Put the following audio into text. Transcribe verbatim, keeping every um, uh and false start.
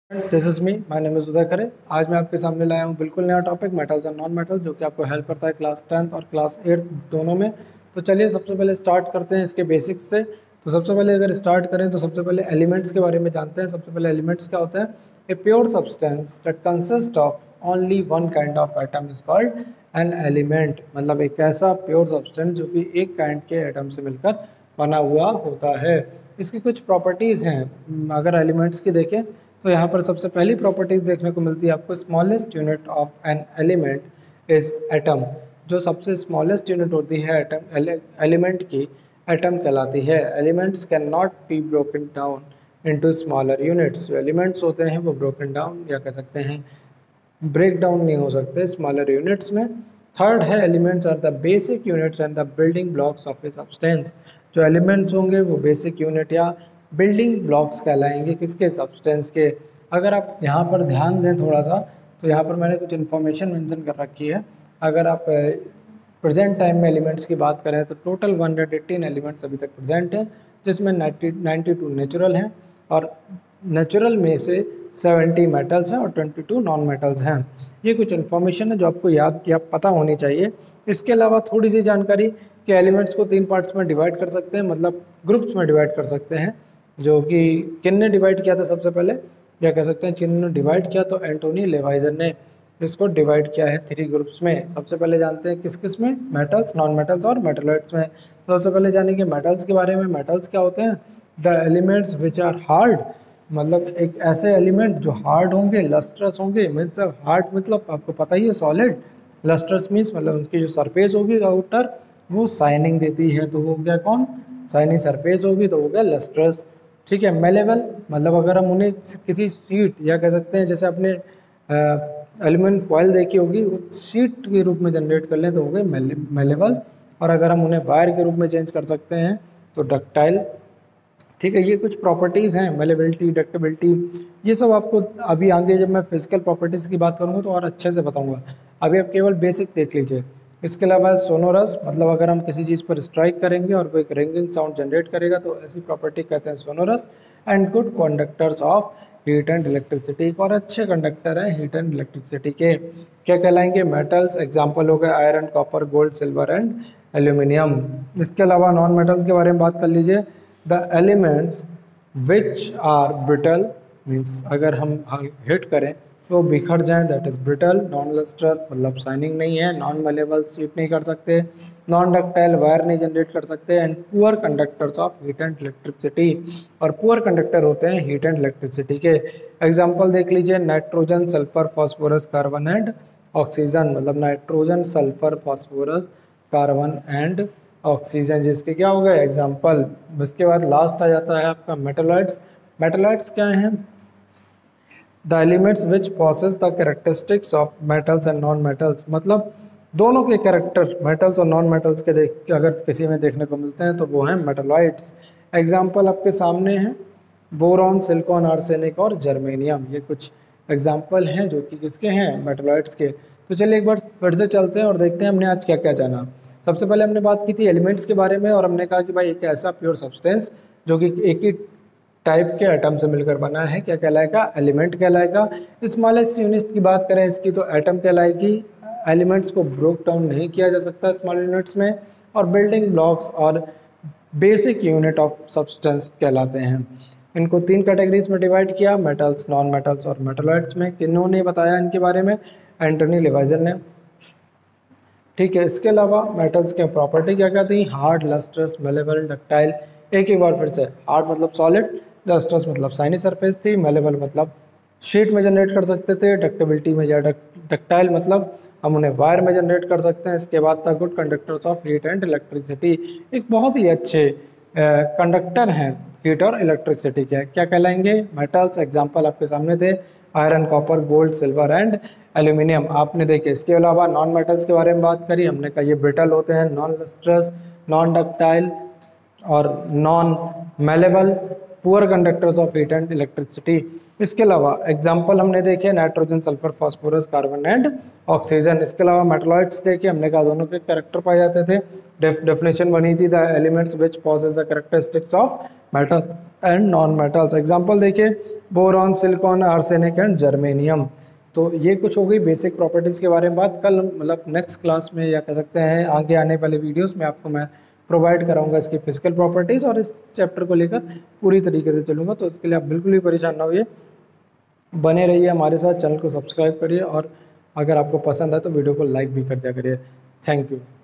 This is me, my name is Uday Khare. आज मैं आपके सामने लाया हूँ बिल्कुल नया topic metals and non metal, जो कि आपको हेल्प करता है क्लास टेंथ और क्लास एट्थ दोनों में। तो चलिए सबसे पहले स्टार्ट करते हैं इसके बेसिक्स से। तो सबसे पहले अगर स्टार्ट करें तो सबसे पहले एलिमेंट्स के बारे में जानते हैं। सबसे पहले एलिमेंट्स क्या होता है? A pure substance that consist of only one kind of atom is called an element. मतलब एक ऐसा प्योर सब्सटेंस जो कि एक काइंड के एटम से मिलकर बना हुआ होता है। इसकी कुछ प्रॉपर्टीज़ हैं। अगर एलिमेंट्स की देखें तो यहाँ पर सबसे पहली प्रॉपर्टीज देखने को मिलती है आपको। Smallest unit of an element is atom. जो सबसे स्मॉलेस्ट यूनिट होती है एटम एलिमेंट की, एटम कहलाती है। Elements can not be broken down into smaller units. जो एलिमेंट्स होते हैं वो ब्रोकन डाउन या कह सकते हैं ब्रेक डाउन नहीं हो सकते स्मॉलर यूनिट्स में। थर्ड है, elements are the basic units and the building blocks of a substance. जो एलिमेंट्स होंगे वो बेसिक यूनिट या बिल्डिंग ब्लॉक्स कहलाएंगे किसके? सब्सटेंस के। अगर आप यहाँ पर ध्यान दें थोड़ा सा, तो यहाँ पर मैंने कुछ इन्फॉर्मेशन मेंशन कर रखी है। अगर आप प्रेजेंट टाइम में एलिमेंट्स की बात करें तो total one hundred eighteen elements अभी तक प्रेजेंट हैं, जिसमें नाइन्टी नाइन्टी टू नेचुरल हैं और नेचुरल में से सेवेंटी मेटल्स हैं और ट्वेंटी टू नॉन मेटल्स हैं। ये कुछ इन्फॉर्मेशन है जो आपको याद या पता होनी चाहिए। इसके अलावा थोड़ी सी जानकारी कि एलिमेंट्स को तीन पार्ट्स में डिवाइड कर सकते हैं, मतलब ग्रुप्स में डिवाइड कर सकते हैं। जो कि किन ने डिवाइड किया था सबसे पहले, या कह सकते हैं जिन्होंने डिवाइड किया तो एंटोनी लेवाइजर ने इसको डिवाइड किया है थ्री ग्रुप्स में। सबसे पहले जानते हैं किस किस में? मेटल्स, नॉन मेटल्स और मेटलॉइड्स में। तो सबसे पहले जानेंगे मेटल्स के बारे में। मेटल्स क्या होते हैं? The elements which are hard, मतलब एक ऐसे एलिमेंट जो हार्ड होंगे, लस्ट्रस होंगे। मीन्स हार्ड मतलब आपको पता ही है सॉलिड। लस्ट्रस मीन्स मतलब उनकी जो सरफेस होगी आउटर वो शाइनिंग देती है, तो वो हो गया कौन? शाइनी सरफेस होगी तो हो गया लस्ट्रस। ठीक है। मेलेबल मतलब अगर हम उन्हें किसी शीट या कह सकते हैं जैसे अपने एल्यूमिनियम फॉयल देखी होगी, वो शीट के रूप में जनरेट कर लें तो हो गए मेलेबल। और अगर हम उन्हें वायर के रूप में चेंज कर सकते हैं तो डक्टाइल। ठीक है। ये कुछ प्रॉपर्टीज़ हैं, मेलेबिलिटी, डक्टेबिलिटी, ये सब आपको अभी आगे जब मैं फिजिकल प्रॉपर्टीज़ की बात करूँगा तो और अच्छे से बताऊँगा। अभी आप केवल बेसिक देख लीजिए। इसके अलावा सोनोरस, मतलब अगर हम किसी चीज़ पर स्ट्राइक करेंगे और वो एक रिंगिंग साउंड जनरेट करेगा तो ऐसी प्रॉपर्टी कहते हैं sonorous. And good conductors of heat and electricity, और अच्छे कंडक्टर हैं हीट एंड इलेक्ट्रिसिटी के। क्या कहलाएंगे? मेटल्स। एग्जाम्पल हो गए iron, copper, gold, silver and aluminium. इसके अलावा नॉन मेटल्स के बारे में बात कर लीजिए। The elements which are brittle, means अगर हम हिट करें तो बिखर जाएं, that is brittle. Non lustrous मतलब शाइनिंग नहीं है। नॉन मेलेबल, शीट नहीं कर सकते। नॉन डक्टाइल, वायर नहीं जनरेट कर सकते। And poor conductors of heat and electricity, और पुअर कंडक्टर होते हैं हीट एंड इलेक्ट्रिसिटी के। एग्जाम्पल देख लीजिए, nitrogen, sulphur, phosphorus, carbon and oxygen. मतलब nitrogen, sulphur, phosphorus, carbon and oxygen, जिसके क्या हो गए एग्जाम्पल। इसके बाद लास्ट आ जाता है आपका मेटलॉइड्स। मेटलॉइड्स क्या हैं? The elements which possess the characteristics of metals and non metals, मतलब दोनों के कैरेक्टर मेटल्स और नॉन मेटल्स के देख अगर किसी में देखने को मिलते हैं तो वो हैं मेटलॉइड्स। एग्जाम्पल आपके सामने हैं, बोरॉन, सिलिकॉन, आर्सेनिक और जर्मेनियम। ये कुछ एग्जाम्पल हैं जो कि किसके हैं? मेटलॉइड्स के। तो चलिए एक बार फिर से चलते हैं और देखते हैं हमने आज क्या क्या जाना। सबसे पहले हमने बात की थी एलिमेंट्स के बारे में, और हमने कहा कि भाई एक ऐसा प्योर सब्सटेंस जो कि एक ही टाइप के एटम से मिलकर बना है, क्या कहलाएगा? एलिमेंट कहलाएगा। स्मॉलेस्ट यूनिट की बात करें इसकी तो एटम कहलाएगी। एलिमेंट्स को ब्रोक डाउन नहीं किया जा सकता स्मॉल यूनिट्स में। और बिल्डिंग ब्लॉक्स और बेसिक यूनिट ऑफ सब्सटेंस कहलाते हैं। इनको तीन कैटेगरीज में डिवाइड किया, मेटल्स, नॉन मेटल्स और मेटलॉइड्स में। किन्होंने बताया इनके बारे में? एंटोनी लेवाइजर ने। ठीक है। इसके अलावा मेटल्स के प्रॉपर्टी क्या क्या थी? Hard, lustrous, malleable, ductile. एक ही बार फिर से, हार्ड मतलब सॉलिड, लस्ट्रस मतलब शाइनी सरफेस थी, मेलेबल मतलब शीट में जनरेट कर सकते थे, डक्टेबिलिटी में या डक्टाइल मतलब हम उन्हें वायर में जनरेट कर सकते हैं। इसके बाद था good conductors of heat and electricity, एक बहुत ही अच्छे कंडक्टर हैं हीट और इलेक्ट्रिसिटी के। क्या कहलाएंगे? मेटल्स। एग्जाम्पल आपके सामने थे, iron, copper, gold, silver and aluminium आपने देखे। इसके अलावा नॉन मेटल्स के बारे में बात करी, हमने कहा ये ब्रिटल होते हैं, नॉन लस्ट्रस, नॉन डक्टाइल और non malleable, poor conductors of heat and electricity. इसके अलावा एग्जाम्पल हमने देखे nitrogen, sulphur, phosphorus, carbon and oxygen. इसके अलावा मेटलॉइड्स देखे हमने कहा दोनों के कैरेक्टर पाए जाते थे। डेफिनेशन बनी थी the elements which possess the characteristics of metals and non metals. Example देखिए boron, silicon, arsenic and germanium. तो ये कुछ हो गई बेसिक प्रॉपर्टीज़ के बारे में बात। कल मतलब नेक्स्ट क्लास में या कह सकते हैं आगे आने वाले वीडियोस में आपको मैं प्रोवाइड कराऊंगा इसकी फिजिकल प्रॉपर्टीज़, और इस चैप्टर को लेकर पूरी तरीके से चलूँगा। तो इसके लिए आप बिल्कुल भी परेशान ना होइए, बने रहिए हमारे साथ, चैनल को सब्सक्राइब करिए, और अगर आपको पसंद है तो वीडियो को लाइक भी कर दिया करिए। Thank you.